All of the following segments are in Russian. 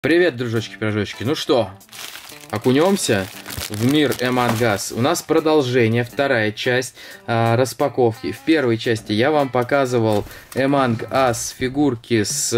Привет, дружочки-пирожочки. Ну что, окунемся в мир Among Us. У нас продолжение, вторая часть распаковки. В первой части я вам показывал Among Us фигурки с,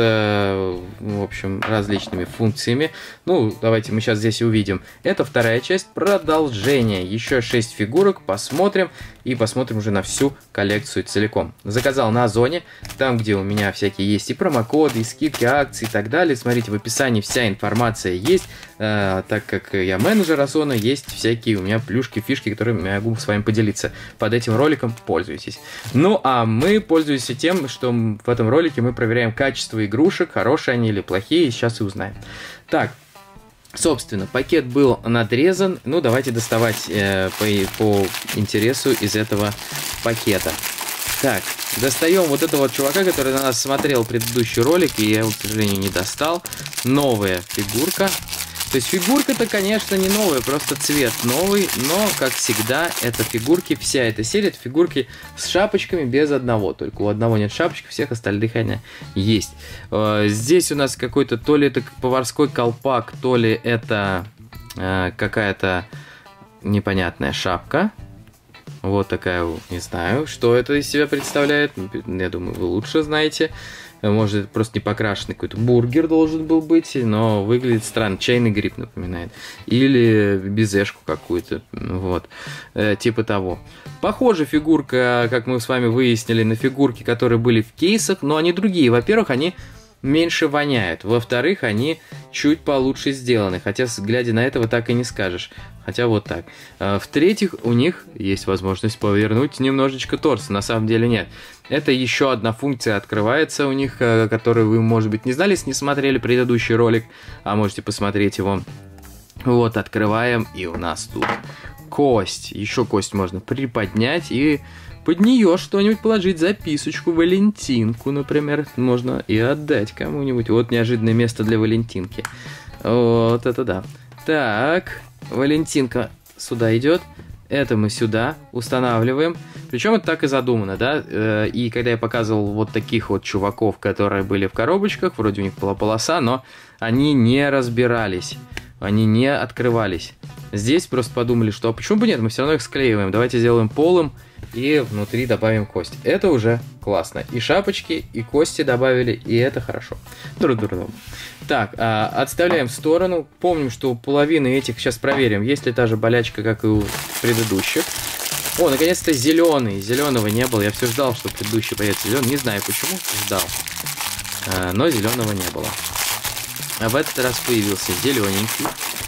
в общем, различными функциями. Ну, давайте мы сейчас здесь увидим. Это вторая часть продолжения. Еще 6 фигурок посмотрим. И посмотрим уже на всю коллекцию целиком. Заказал на Озоне, там, где у меня всякие есть и промокоды, и скидки, акции и так далее. Смотрите, в описании вся информация есть. Так как я менеджер Озона, есть всякие у меня плюшки, фишки, которыми я могу с вами поделиться. Под этим роликом пользуйтесь. Ну, а мы пользуемся тем, что в этом ролике мы проверяем качество игрушек, хорошие они или плохие, сейчас и узнаем. Так. Собственно, пакет был надрезан. Ну, давайте доставать по интересу из этого пакета. Так, достаем вот этого вот чувака, который на нас смотрел предыдущий ролик, и я его, к сожалению, не достал. Новая фигурка. То есть фигурка-то, конечно, не новая, просто цвет новый, но, как всегда, это фигурки, вся эта серия, это фигурки с шапочками без одного. Только у одного нет шапочки, всех остальных они есть. Здесь у нас какой-то, то ли это поварской колпак, то ли это какая-то непонятная шапка. Вот такая, не знаю, что это из себя представляет. Я думаю, вы лучше знаете. Может, это просто не покрашенный какой-то бургер должен был быть, но выглядит странно. Чайный гриб напоминает. Или безешку какую-то. Вот. Типа того. Похожа фигурка, как мы с вами выяснили, на фигурки, которые были в кейсах, но они другие. Во-первых, они меньше воняют. Во-вторых, они чуть получше сделаны. Хотя, глядя на этого, так и не скажешь. Хотя вот так. В-третьих, у них есть возможность повернуть немножечко торс. На самом деле нет. Это еще одна функция открывается у них, которую вы, может быть, не знали, если не смотрели предыдущий ролик. А можете посмотреть его. Вот, открываем. И у нас тут кость. Еще кость можно приподнять и под нее что-нибудь положить, записочку, Валентинку, например, можно и отдать кому-нибудь. Вот неожиданное место для Валентинки. Вот это да. Так, Валентинка сюда идет. Это мы сюда устанавливаем. Причем это так и задумано, да? И когда я показывал вот таких вот чуваков, которые были в коробочках, вроде у них была полоса, но они не разбирались. Они не открывались. Здесь просто подумали, что а почему бы нет, мы все равно их склеиваем. Давайте сделаем полым и внутри добавим кость. Это уже классно. И шапочки, и кости добавили, и это хорошо. Так, отставляем в сторону. Помним, что у половины этих, сейчас проверим, есть ли та же болячка, как и у предыдущих. О, наконец-то зеленый. Зеленого не было. Я все ждал, что предыдущий появится зеленый. Не знаю почему, ждал. Но зеленого не было. А в этот раз появился зелененький.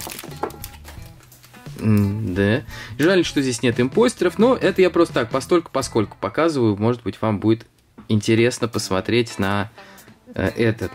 Да. Жаль, что здесь нет импостеров, но это я просто так, постольку-поскольку показываю. Может быть, вам будет интересно посмотреть на этот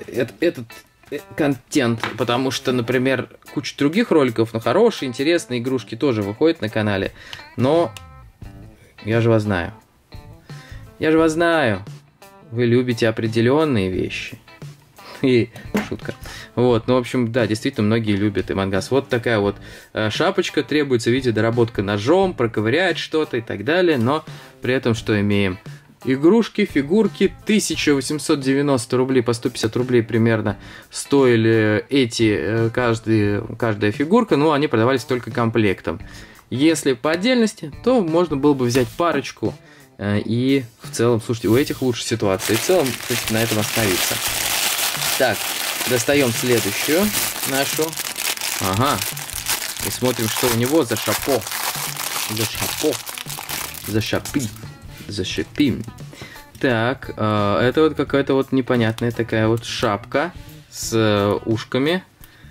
контент, потому что, например, куча других роликов, но хорошие, интересные игрушки тоже выходят на канале. Но я же вас знаю. Я же вас знаю. Вы любите определенные вещи. И шутка. Вот, ну, в общем, да, действительно, многие любят Among Us. Вот такая вот шапочка. Требуется, видите, доработка ножом, проковырять что-то и так далее. Но при этом что имеем? Игрушки, фигурки. 1890 рублей, по 150 рублей примерно стоили эти, каждая фигурка. Но они продавались только комплектом. Если по отдельности, то можно было бы взять парочку. И в целом, слушайте, у этих лучше ситуация. И в целом, на этом остановиться. Так, достаем следующую нашу. Ага. И смотрим, что у него за шапо. За шапо. За шапи. За шапи. Так, это вот какая-то вот непонятная такая вот шапка с ушками.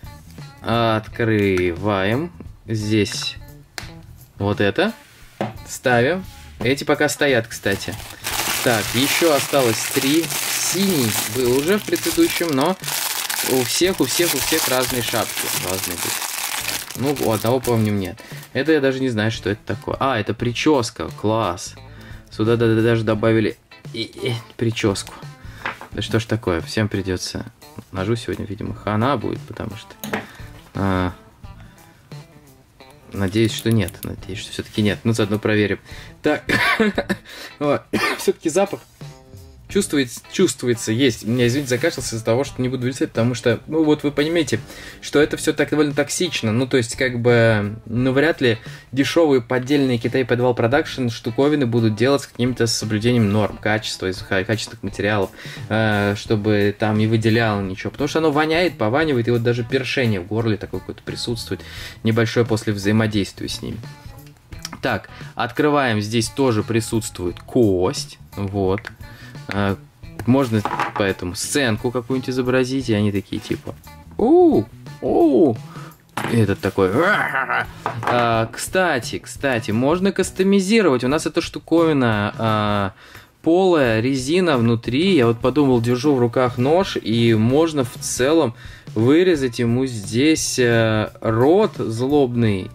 Открываем. Здесь вот это. Ставим. Эти пока стоят, кстати. Так, еще осталось 3. Синий был уже в предыдущем, но у всех разные шапки должны быть. Ну, у одного, помню, нет. Это я даже не знаю, что это такое. А, это прическа, класс. Сюда даже добавили прическу. Да что ж такое, всем придется. Ножу сегодня, видимо, хана будет, потому что... Надеюсь, что нет. Надеюсь, что все-таки нет. Ну, заодно проверим. Так, все-таки запах. чувствуется, есть. Меня, извините, закашлялся из-за того, что не буду летать, потому что, ну, вот вы понимаете, что это все так довольно токсично. Ну, то есть, как бы, ну, вряд ли дешевые поддельные Китай Подвал Продакшн штуковины будут делать с каким-то соблюдением норм, качества, из качественных материалов, чтобы там не выделяло ничего. Потому что оно воняет, пованивает, и вот даже першение в горле такое какое-то присутствует, небольшое после взаимодействия с ними. Так, открываем, здесь тоже присутствует кость, вот. Можно поэтому сценку какую-нибудь изобразить, и они такие типа этот такой. Кстати, можно кастомизировать. У нас эта штуковина полая, резина внутри. Я вот подумал, держу в руках нож, и можно в целом вырезать ему здесь рот злобный.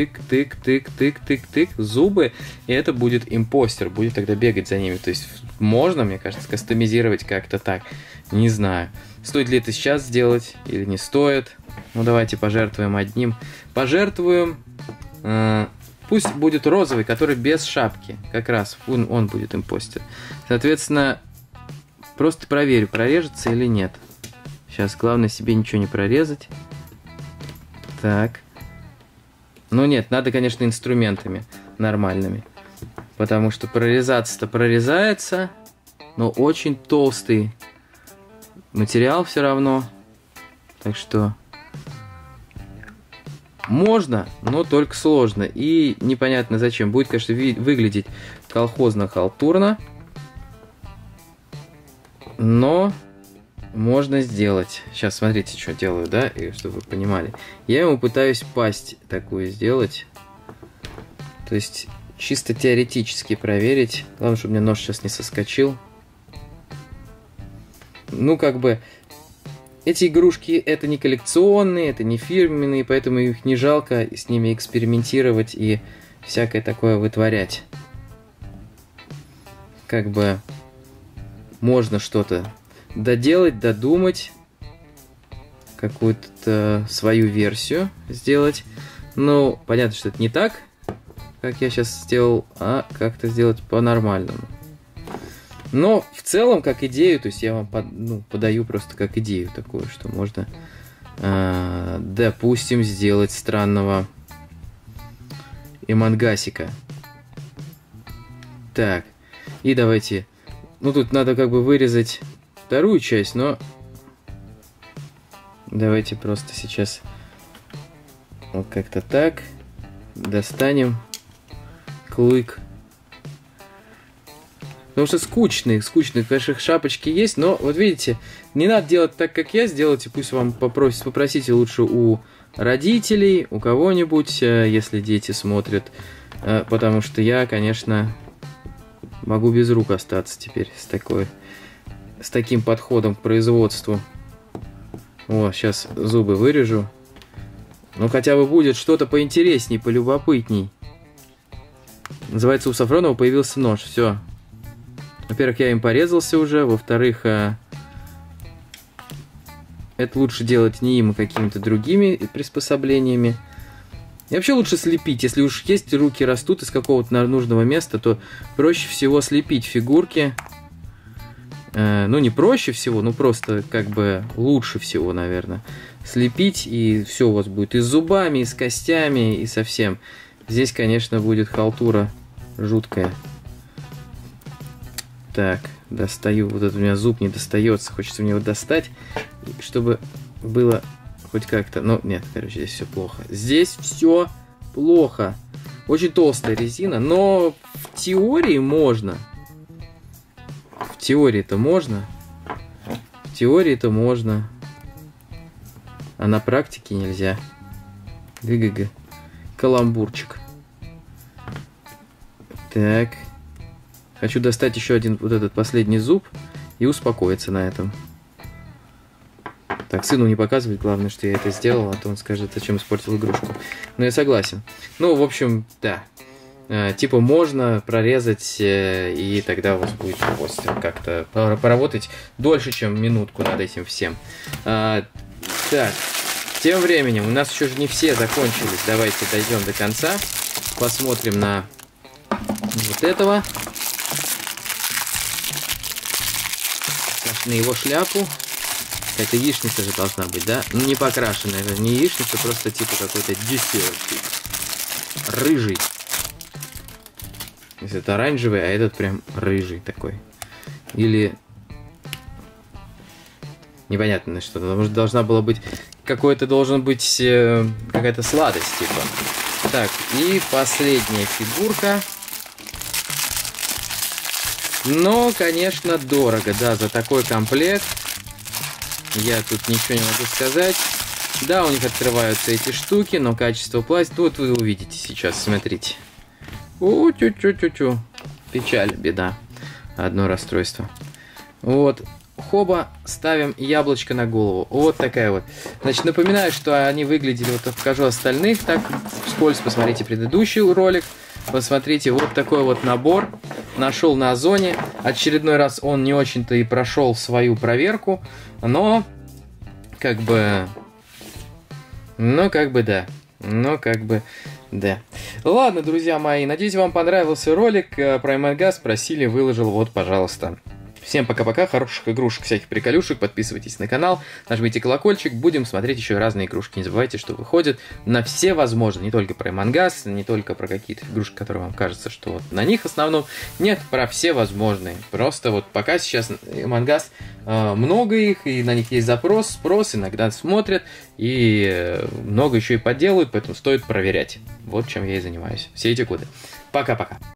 Тык, зубы, и это будет импостер, будет тогда бегать за ними. То есть можно, мне кажется, кастомизировать как-то так. Не знаю, стоит ли это сейчас сделать или не стоит. Ну, давайте пожертвуем одним. Пожертвуем, пусть будет розовый, который без шапки. Как раз он будет импостер. Соответственно, просто проверю, прорежется или нет. Сейчас главное себе ничего не прорезать. Так. Ну нет, надо, конечно, инструментами нормальными. Потому что прорезаться-то прорезается, но очень толстый материал все равно. Так что можно, но только сложно. И непонятно зачем. Будет, конечно, выглядеть колхозно-халтурно. Но можно сделать. Сейчас смотрите, что делаю, да, и чтобы вы понимали. Я ему пытаюсь пасть такую сделать. То есть чисто теоретически проверить. Главное, чтобы у меня нож сейчас не соскочил. Ну, как бы, эти игрушки это не коллекционные, это не фирменные, поэтому их не жалко с ними экспериментировать и всякое такое вытворять. Как бы можно что-то доделать, додумать, какую-то свою версию сделать. Ну, понятно, что это не так, как я сейчас сделал, а как-то сделать по-нормальному. Но в целом, как идею, то есть я вам подаю просто как идею такую, что можно, допустим, сделать странного эмангасика. Так, и давайте, ну тут надо как бы вырезать вторую часть, но давайте просто сейчас вот как-то так достанем клык. Потому что скучные, конечно, шапочки есть, но вот видите, не надо делать так, как я, сделайте, пусть вам попросите лучше у родителей, у кого-нибудь, если дети смотрят, потому что я, конечно, могу без рук остаться теперь с таким подходом к производству. Вот, сейчас зубы вырежу. Ну, хотя бы будет что-то поинтересней, полюбопытней. Называется, у Сафронова появился нож, все. Во-первых, я им порезался уже, во-вторых, это лучше делать не им, а какими-то другими приспособлениями. И вообще лучше слепить. Если уж есть руки растут из какого-то нужного места, то проще всего слепить фигурки. Ну, не проще всего, ну просто как бы лучше всего, наверное. Слепить, и все у вас будет и с зубами, и с костями, и со всем. Здесь, конечно, будет халтура жуткая. Так, достаю. Вот этот у меня зуб не достается. Хочется мне его достать, чтобы было хоть как-то. Ну, нет, короче, здесь все плохо. Здесь все плохо. Очень толстая резина, но в теории можно. В теории-то можно. В теории-то можно. А на практике нельзя. ГГГ. Каламбурчик. Так. Хочу достать еще один вот этот последний зуб и успокоиться на этом. Так, сыну не показывать, главное, что я это сделал, а то он скажет, зачем испортил игрушку. Но я согласен. Ну, в общем, да. Типа можно прорезать, и тогда у вас будет постер как-то поработать дольше, чем минутку над этим всем. Так, тем временем у нас еще же не все закончились. Давайте дойдем до конца. Посмотрим на вот этого. на его шляпу. Это яичница же должна быть, да? Ну, не покрашенная, это не яичница, просто типа какой-то десерт. Рыжий. Если это оранжевый, а этот прям рыжий такой. Или... Непонятно что. Может, должна была быть... Какой-то должен быть... какая-то сладость, типа. Так, и последняя фигурка. Но, конечно, дорого, да, за такой комплект. Я тут ничего не могу сказать. Да, у них открываются эти штуки, но качество пластика... Вот вы увидите сейчас, смотрите. Тю-тю-тю-тю. Печаль, беда. Одно расстройство. Вот. Хоба, ставим яблочко на голову. Вот такая вот. Значит, напоминаю, что они выглядели... Вот покажу остальных. Так, вскользь посмотрите предыдущий ролик. Посмотрите, вот такой вот набор. Нашел на Озоне. Очередной раз он не очень-то и прошел свою проверку. Но, как бы... Да. Ладно, друзья мои, надеюсь, вам понравился ролик про Among Us. Просили, выложил, вот, пожалуйста. Всем пока-пока, хороших игрушек, всяких приколюшек, подписывайтесь на канал, нажмите колокольчик, будем смотреть еще разные игрушки. Не забывайте, что выходят на все возможные, не только про Among Us, не только про какие-то игрушки, которые вам кажется, что вот на них в основном, нет, про все возможные. Просто вот пока сейчас Among Us много их, и на них есть спрос, иногда смотрят, и много еще и подделывают, поэтому стоит проверять. Вот чем я и занимаюсь. Все эти годы. Пока-пока.